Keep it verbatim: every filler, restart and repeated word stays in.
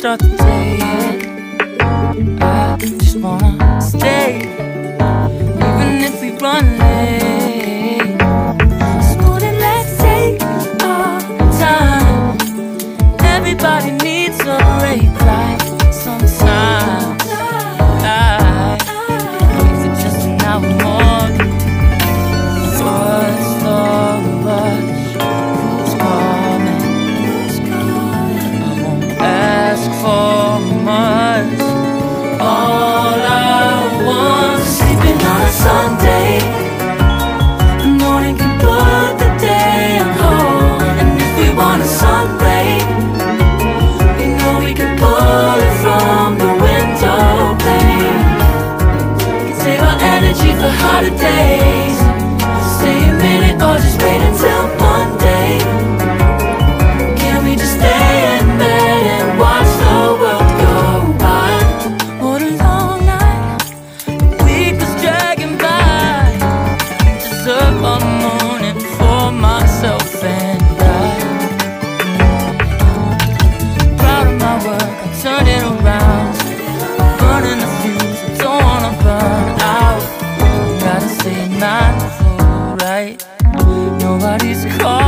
start the day yet. I just wanna stay, even if we run late. This morning, let's take our time. Everybody needs a break, like sometimes. Like, if it's just an hour more. What's the rush? Who's coming? I won't ask for much. All I want is sleeping on a Sunday. The morning can put the day on hold. And if we want a sun ray, we know we can pull it from the window pane. We can save our energy for harder days. Stay a minute or just wait until Monday. Can we just stay in bed and watch the world go by? What a long night, the week is dragging by. Deserve a morning for myself and I. Proud of my work, I turned it around. Burning the fuse, I don't wanna burn out. Gotta stay mindful, right? Nobody's calling.